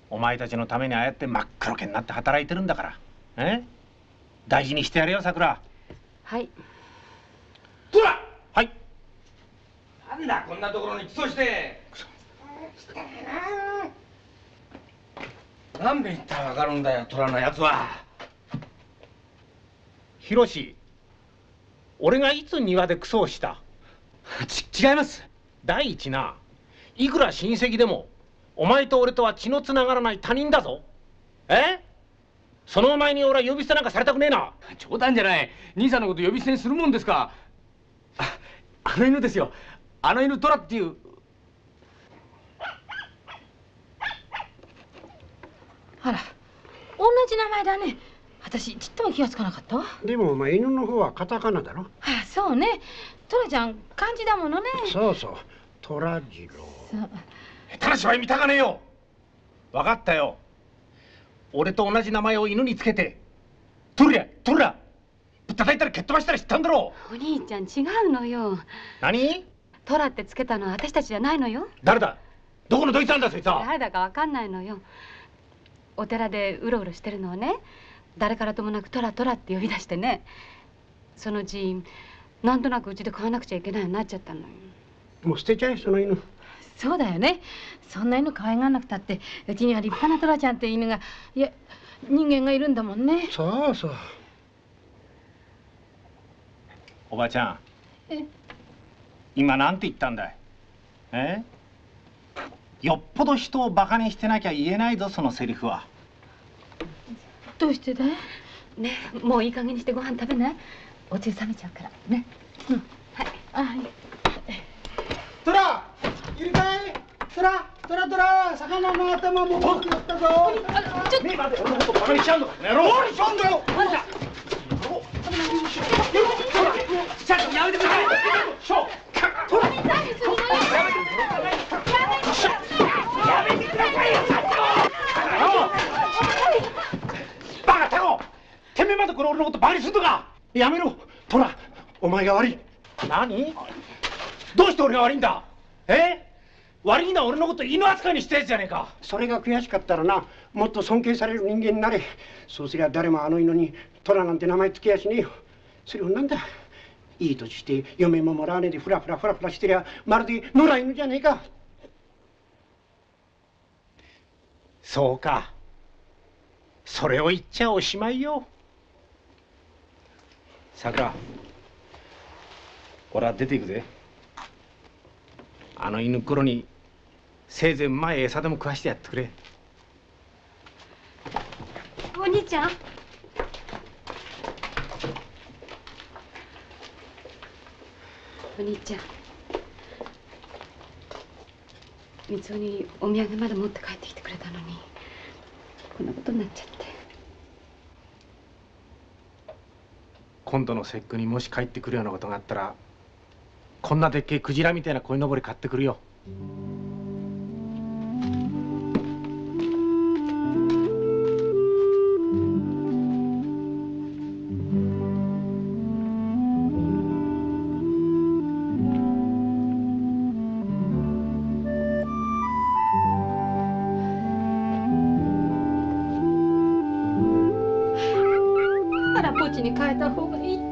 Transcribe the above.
お前たちのためにああやって真っ黒けになって働いてるんだから。大事にしてやれよ、さくら。 はい。 トラ。 はい。 なんだこんなところにクソして。何べん言ったらわかるんだよ、トラのやつは。 ヒロシ、俺がいつ庭でクソをした？ 違います。 第一な、いくら親戚でもお前と俺とは血のつながらない他人だぞ。そのお前に俺は呼び捨てなんかされたくねえな。 冗談じゃない。兄さんのこと呼び捨てにするもんですか。あの犬ですよ。あの犬トラっていう。 あら、同じ名前だね。私ちっとも気がつかなかったわ。 でもお前犬の方はカタカナだろ。 ああ、そうね。トラちゃん漢字だものね。 そうそう、トラジロー。 そう。 下手な芝居見たかねえよ。分かったよ。俺と同じ名前を犬につけてトラぶったたいたり蹴っ飛ばしたりしたんだろお兄ちゃん違うのよ。 何？ トラってつけたのは私たちじゃないのよ。 誰だ？どこのどいつなんだそいつは。 誰だかわかんないのよ。お寺でうろうろしてるのをね、誰からともなくトラって呼び出してね、そのうちなんとなくうちで飼わなくちゃいけないようになっちゃったのよ。 もう捨てちゃえ、その犬。 そうだよね。そんな犬可愛がらなくたってうちには立派なトラちゃんって犬が、いや人間がいるんだもんね。 そうそう。 おばちゃん、今なんて言ったんだい？よっぽど人をバカにしてなきゃ言えないぞ、そのセリフは。 どうしてだい？ねえ、もういい加減にしてご飯食べない？おつゆ冷めちゃうからね。はい。はい。 トラ、いるかい？トラ、魚の頭も大きくなったぞ。 ちょっと待って、俺のことバカにしちゃうのか。やろう。何しちゃうんだよ。 ちょっとやめてください。 トラに何するのよ。 やめてくださいよ。バカタコ、てめえまでこれ俺のことバカにするのか。やめろ、トラ、お前が悪い。何？どうして俺が悪いんだ？悪いのは俺のこと犬扱いにしたやつじゃねえか。 それが悔しかったらな、もっと尊敬される人間になれ。そうすりゃ誰もあの犬にトラなんて名前つけやしねえよ。それをなんだ、いい年して嫁ももらわねえでフラフラしてりゃまるで野良犬じゃねえか。 そうか、それを言っちゃおしまいよ。さくら、俺は出ていくぜ。あの犬っころにせいぜいうまい餌でも食わしてやってくれ。 お兄ちゃん。お兄ちゃん、三つにお土産まで持って帰ってきてくれたのにこんなことになっちゃって。 今度の節句にもし帰ってくるようなことがあったら、こんなでっけえクジラみたいな鯉のぼり買ってくるよ。 あら、ポチに変えた方がいい